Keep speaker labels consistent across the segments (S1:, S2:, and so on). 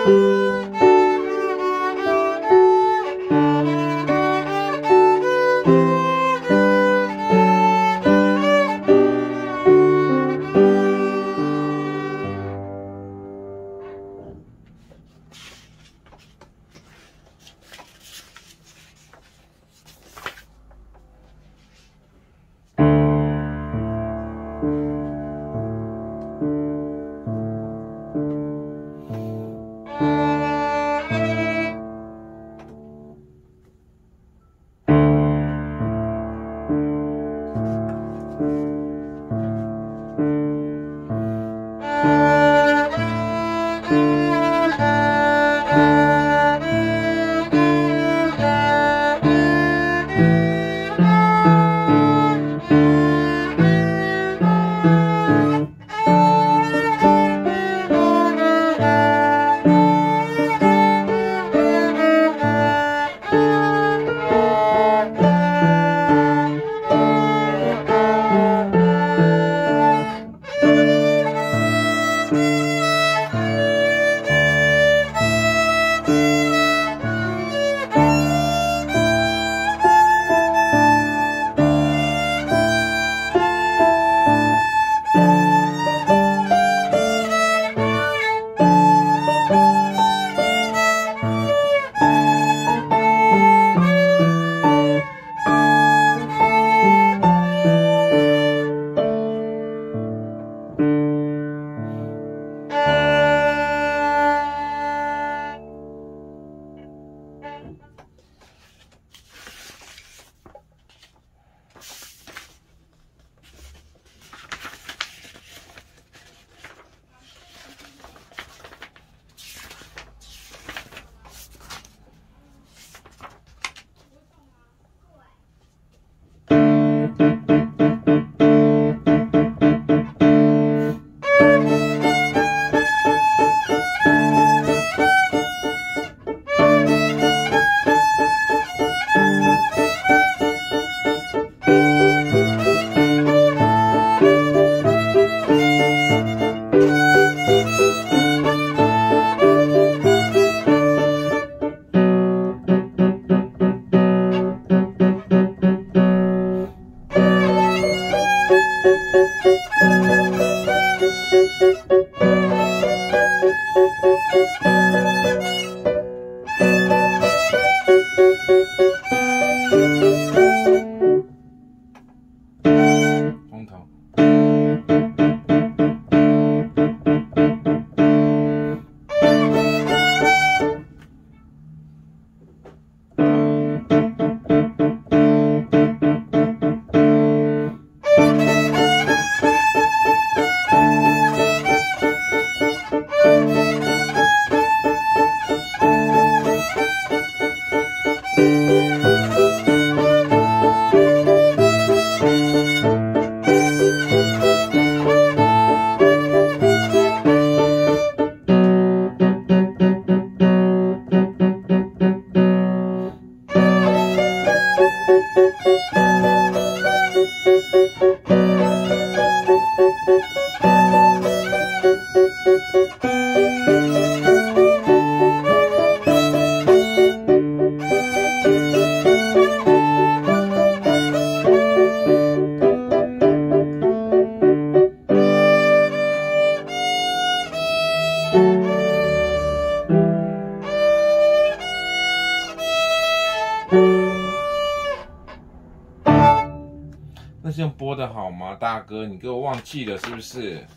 S1: 那这样播的好吗，大哥？你给我忘记了是不是？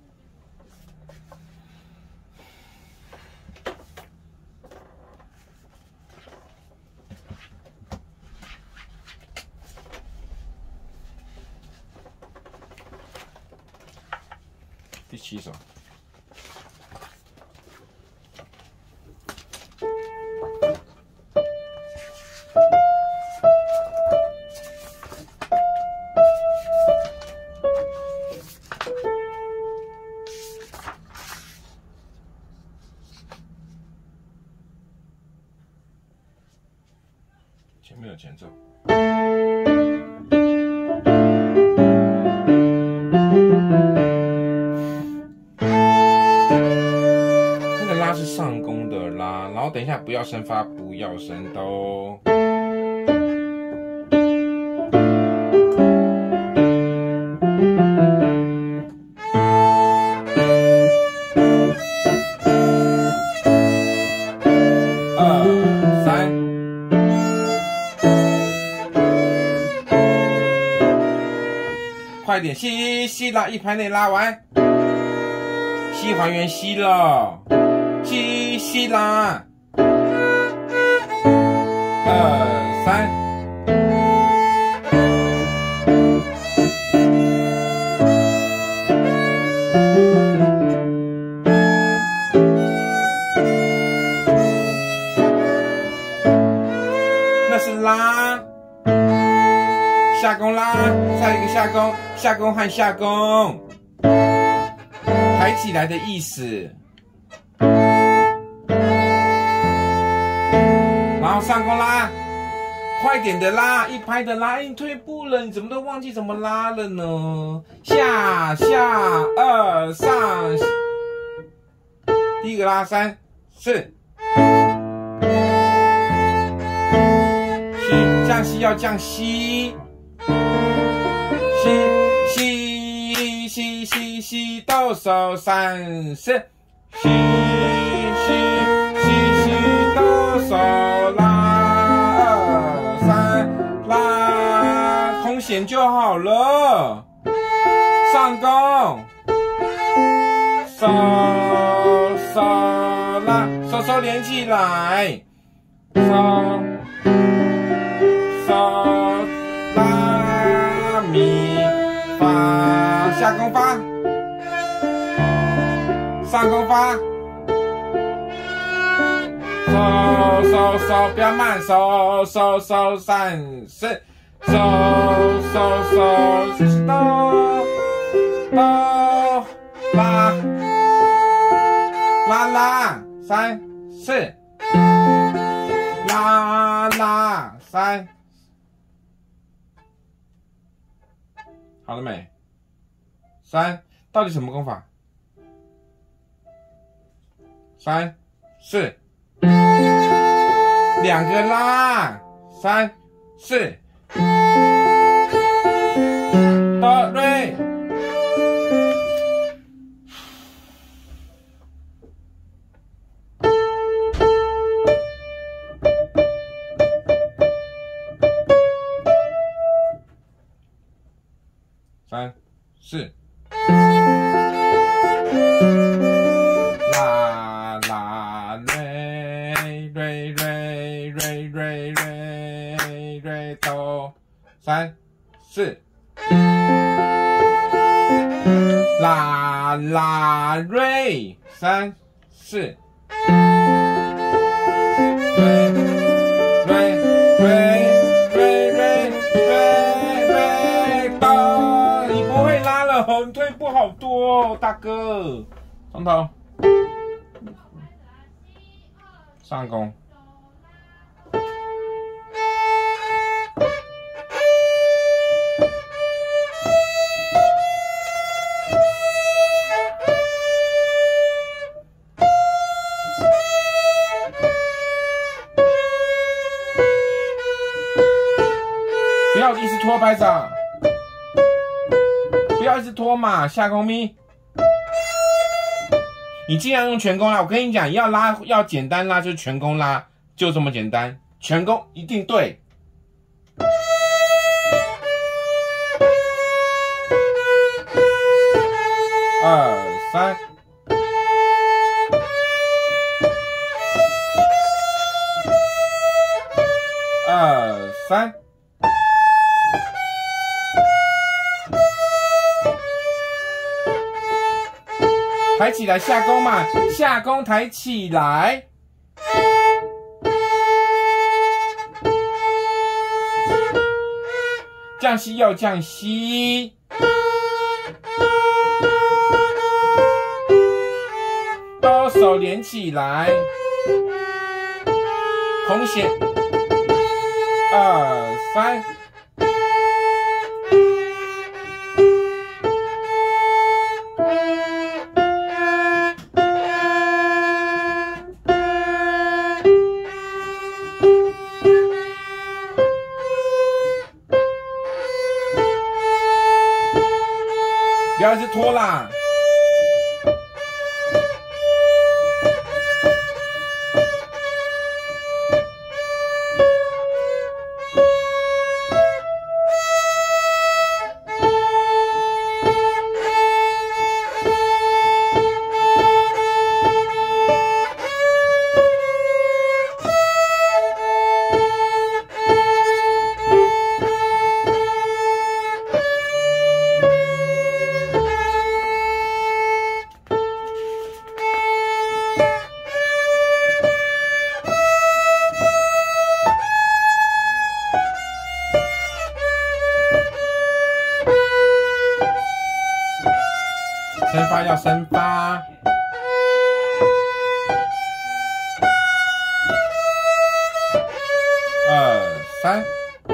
S1: 第7首。前面有前奏。那个拉是上成功的拉，然后等一下不要升发，不要升哆。快点，吸拉，一拍内拉完，吸还原吸了，吸拉，2、3，那是拉。下弓拉，再一个下弓，下弓和下弓，抬起来的意思。然后上弓拉，快点的拉，一拍的拉，你退步了，你怎么都忘记怎么拉了呢？下2上，第一个拉3、4，降息要降息。吸到手3、4，吸到手拉2、3，拉空弦就好了。上弓，手拉，手连起来，手拉咪发，下弓发。上弓发，手，不要慢，手3、4，手拉3、4，拉3，好了没？3，到底什么功法？3、4，2个拉，3、4，哆瑞，3、4。哆3、4，拉瑞3、4，瑞哆，你不会拉了，你退步好多哦，大哥。从头上弓。不要一直拖拍掌，不要一直拖嘛，下弓咪。你尽量用全弓拉，我跟你讲，要拉要简单拉就是全弓拉，就这么简单，全弓一定对。2、3。2、3。抬起来下弓嘛，下弓抬起来，降息要降息，都手连起来，空弦，2、3。 要一直拖啦。升发要升发，二三，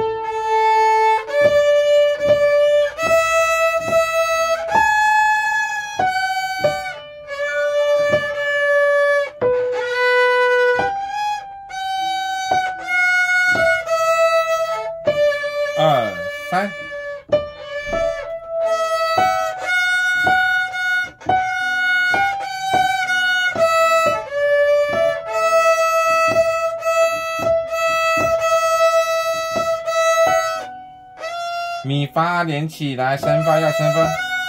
S1: 二三。咪发连起来，升发要升发。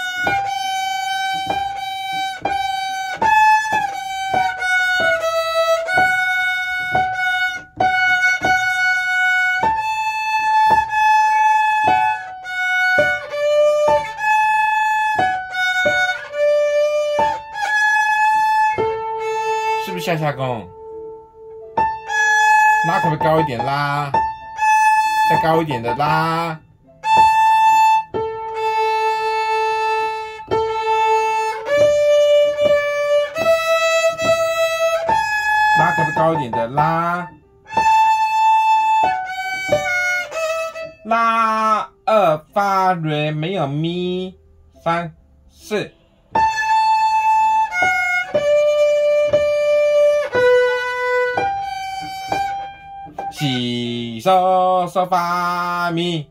S1: 是不是下下弓？拉可不可以高一点拉？再高一点的拉。拉可不可以高一点的拉？拉二发瑞没有咪，三四。西嗦嗦发咪，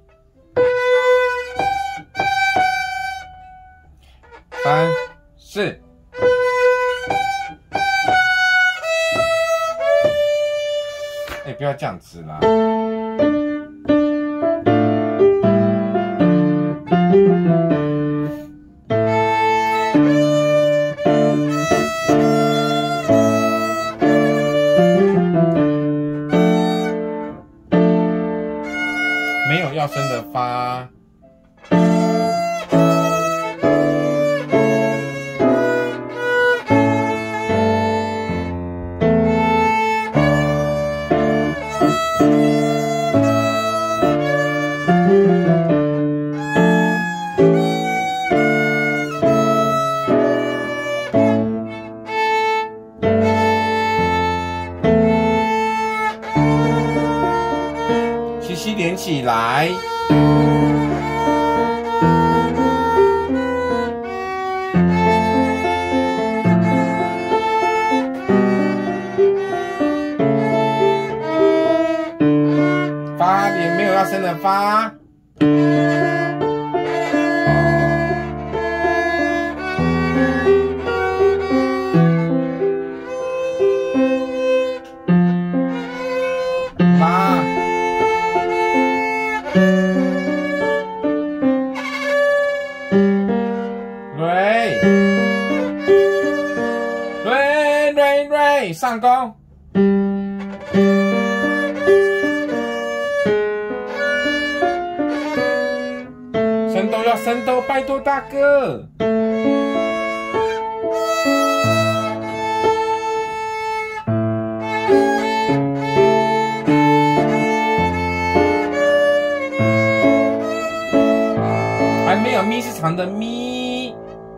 S1: 三四。哎，不要这样子啦。没有要升的发，西西连起来。发连没有要升的发。发。瑞上弓，升兜要升兜，拜托大哥。还没有咪是长的咪，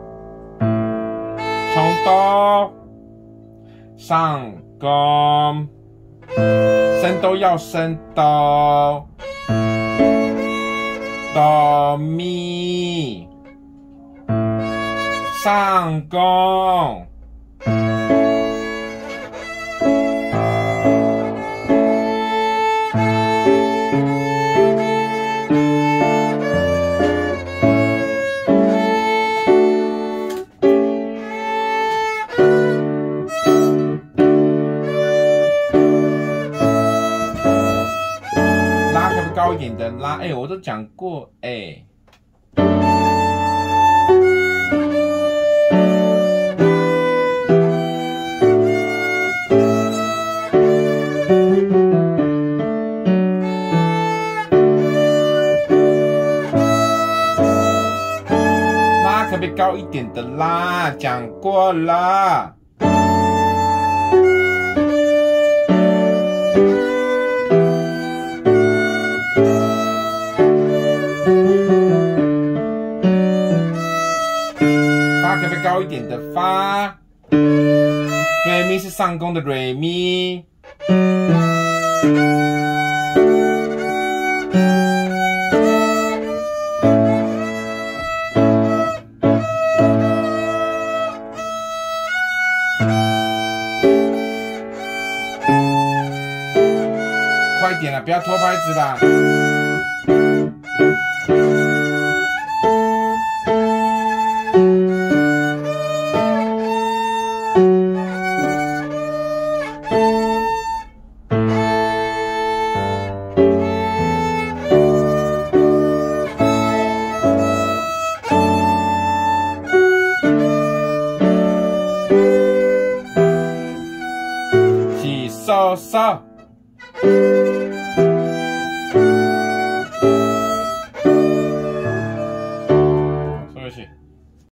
S1: 从兜。上弓，升兜要升兜，哆咪，上弓， 高一点的拉，我都讲过，拉可不可以高一点的拉？讲过了。可不可以高一点的发？瑞咪是上弓的瑞咪。快点了，不要拖拍子啦。收收，收回去。